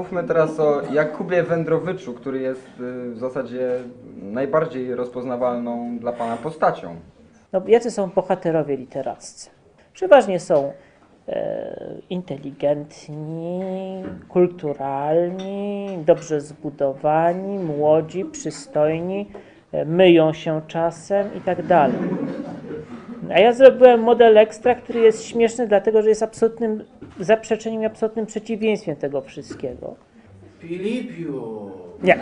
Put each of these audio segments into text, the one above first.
pomówmy teraz o Jakubie Wędrowyczu, który jest w zasadzie najbardziej rozpoznawalną dla Pana postacią. No, jacy są bohaterowie literaccy? Przeważnie są inteligentni, kulturalni, dobrze zbudowani, młodzi, przystojni, myją się czasem i tak dalej. A ja zrobiłem model ekstra, który jest śmieszny, dlatego że jest absolutnym zaprzeczeniem i absolutnym przeciwieństwem tego wszystkiego. Filipiu! Nie.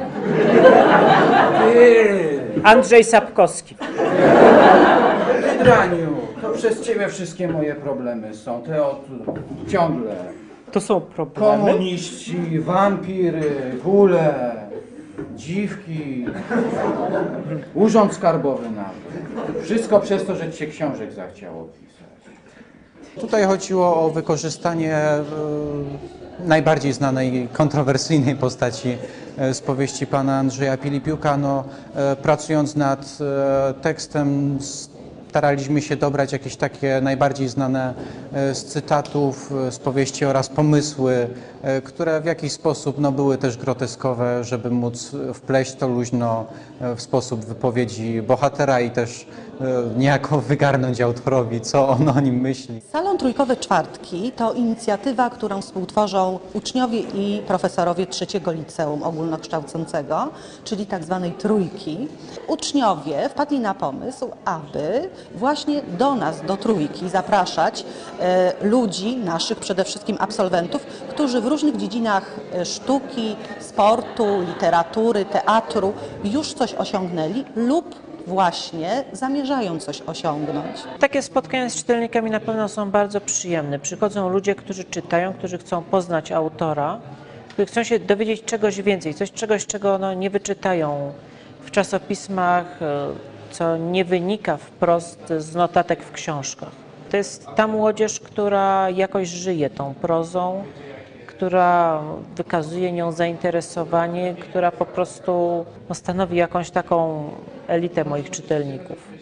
Ty! Andrzej Sapkowski. Hydraniu! To przez ciebie wszystkie moje problemy są. Te od ciągle. To są problemy. Komuniści, wampiry, góle, dziwki, urząd skarbowy nawet. Wszystko przez to, że ci się książek zachciało pisać. Tutaj chodziło o wykorzystanie najbardziej znanej, kontrowersyjnej postaci z powieści pana Andrzeja Pilipiuka. Pracując nad tekstem, staraliśmy się dobrać jakieś takie najbardziej znane z cytatów z powieści oraz pomysły, które w jakiś sposób były też groteskowe, żeby móc wpleść to luźno w sposób wypowiedzi bohatera i też niejako wygarnąć autorowi, co on o nim myśli. Salon Trójkowe Czwartki to inicjatywa, którą współtworzą uczniowie i profesorowie trzeciego liceum ogólnokształcącego, czyli tak zwanej trójki. Uczniowie wpadli na pomysł, aby właśnie do nas, do trójki, zapraszać ludzi, naszych przede wszystkim absolwentów, którzy w różnych dziedzinach sztuki, sportu, literatury, teatru już coś osiągnęli lub właśnie zamierzają coś osiągnąć. Takie spotkania z czytelnikami na pewno są bardzo przyjemne. Przychodzą ludzie, którzy czytają, którzy chcą poznać autora, którzy chcą się dowiedzieć czegoś więcej, czegoś, czego nie wyczytają w czasopismach, co nie wynika wprost z notatek w książkach. To jest ta młodzież, która jakoś żyje tą prozą, która wykazuje nią zainteresowanie, która po prostu stanowi jakąś taką elitę moich czytelników.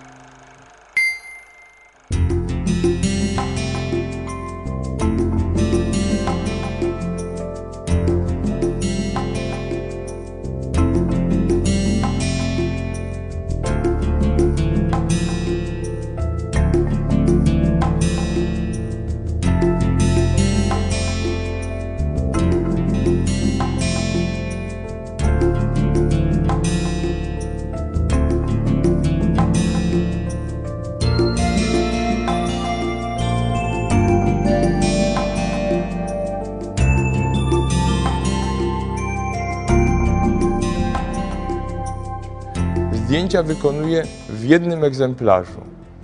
Zdjęcia wykonuję w jednym egzemplarzu.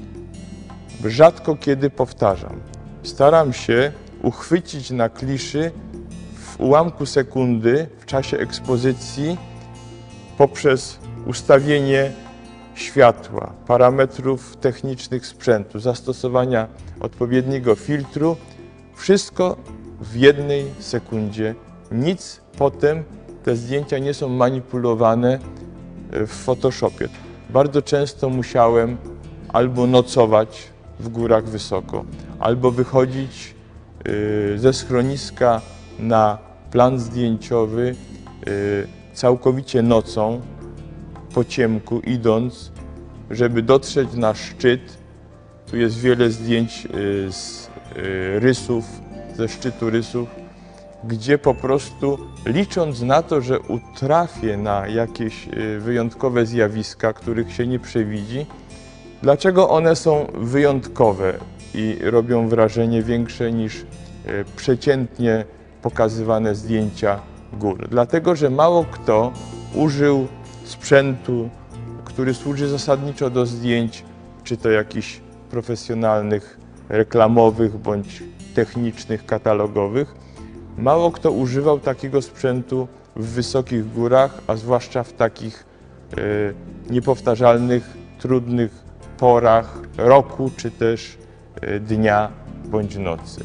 Rzadko kiedy powtarzam. Staram się uchwycić na kliszy w ułamku sekundy w czasie ekspozycji poprzez ustawienie światła, parametrów technicznych sprzętu, zastosowania odpowiedniego filtru. Wszystko w jednej sekundzie. Nic potem, te zdjęcia nie są manipulowane w Photoshopie. Bardzo często musiałem albo nocować w górach wysoko, albo wychodzić ze schroniska na plan zdjęciowy całkowicie nocą, po ciemku, idąc, żeby dotrzeć na szczyt. Tu jest wiele zdjęć z rysów, ze szczytu rysów, gdzie po prostu licząc na to, że utrafię na jakieś wyjątkowe zjawiska, których się nie przewidzi. Dlaczego one są wyjątkowe i robią wrażenie większe niż przeciętnie pokazywane zdjęcia gór? Dlatego, że mało kto użył sprzętu, który służy zasadniczo do zdjęć, czy to jakichś profesjonalnych, reklamowych bądź technicznych, katalogowych. Mało kto używał takiego sprzętu w wysokich górach, a zwłaszcza w takich niepowtarzalnych, trudnych porach roku, czy też dnia bądź nocy.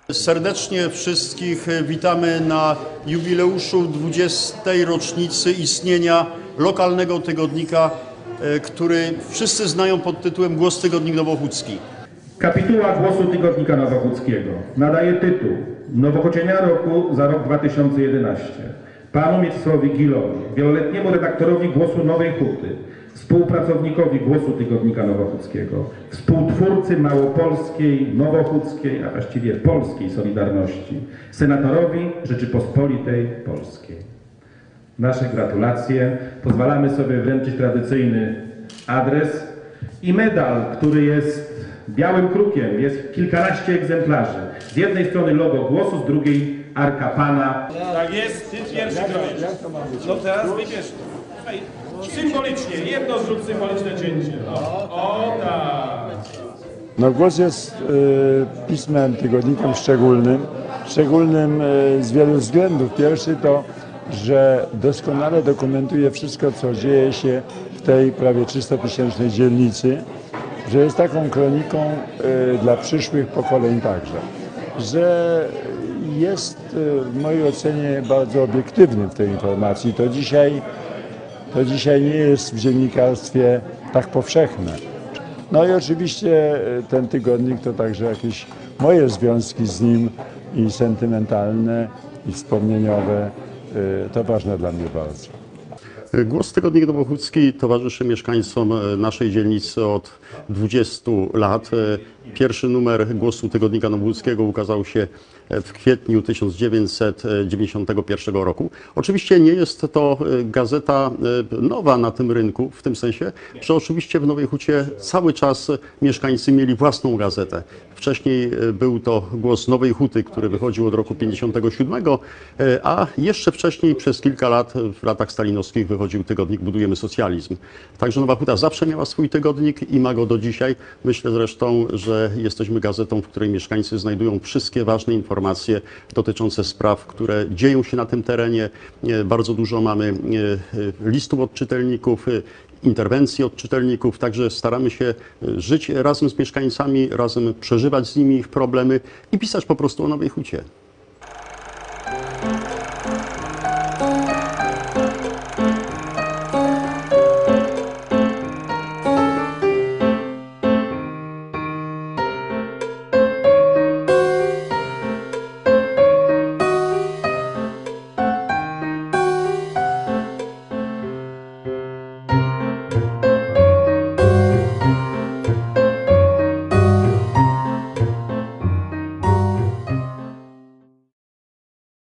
Serdecznie wszystkich witamy na jubileuszu 20. rocznicy istnienia lokalnego tygodnika, który wszyscy znają pod tytułem Głos Tygodnik Nowochódzki. Kapituła Głosu Tygodnika Nowochódzkiego nadaje tytuł Nowochociania Roku za rok 2011 panu Mieczysławowi Gilowi, wieloletniemu redaktorowi Głosu Nowej Huty, współpracownikowi Głosu Tygodnika Nowochódzkiego, współtwórcy małopolskiej, nowochódzkiej, a właściwie polskiej Solidarności, senatorowi Rzeczypospolitej Polskiej. Nasze gratulacje. Pozwalamy sobie wręczyć tradycyjny adres i medal, który jest białym krukiem. Jest kilkanaście egzemplarzy. Z jednej strony logo Głosu, z drugiej Arka Pana. Tak jest, ty pierwszy kroisz. No teraz wybierz. Symbolicznie, jedno zrób symboliczne cięcie. O tak. No, Głos jest pismem, tygodnikiem szczególnym z wielu względów. Pierwszy to, że doskonale dokumentuje wszystko, co dzieje się w tej prawie 300-tysięcznej dzielnicy, że jest taką kroniką dla przyszłych pokoleń także, że jest w mojej ocenie bardzo obiektywny w tej informacji. To dzisiaj nie jest w dziennikarstwie tak powszechne. No i oczywiście ten tygodnik to także jakieś moje związki z nim i sentymentalne, i wspomnieniowe. To ważne dla mnie bardzo. Głos Tygodnik Nowochódzki towarzyszy mieszkańcom naszej dzielnicy od 20 lat. Pierwszy numer Głosu Tygodnika Nowochódzkiego ukazał się w kwietniu 1991 roku. Oczywiście nie jest to gazeta nowa na tym rynku, w tym sensie, że oczywiście w Nowej Hucie cały czas mieszkańcy mieli własną gazetę. Wcześniej był to Głos Nowej Huty, który wychodził od roku 1957, a jeszcze wcześniej przez kilka lat, w latach stalinowskich, wychodził tygodnik Budujemy Socjalizm. Także Nowa Huta zawsze miała swój tygodnik i ma go do dzisiaj. Myślę zresztą, że jesteśmy gazetą, w której mieszkańcy znajdują wszystkie ważne informacje dotyczące spraw, które dzieją się na tym terenie. Bardzo dużo mamy listów od czytelników, interwencji od czytelników, także staramy się żyć razem z mieszkańcami, razem przeżywać z nimi ich problemy i pisać po prostu o Nowej Hucie.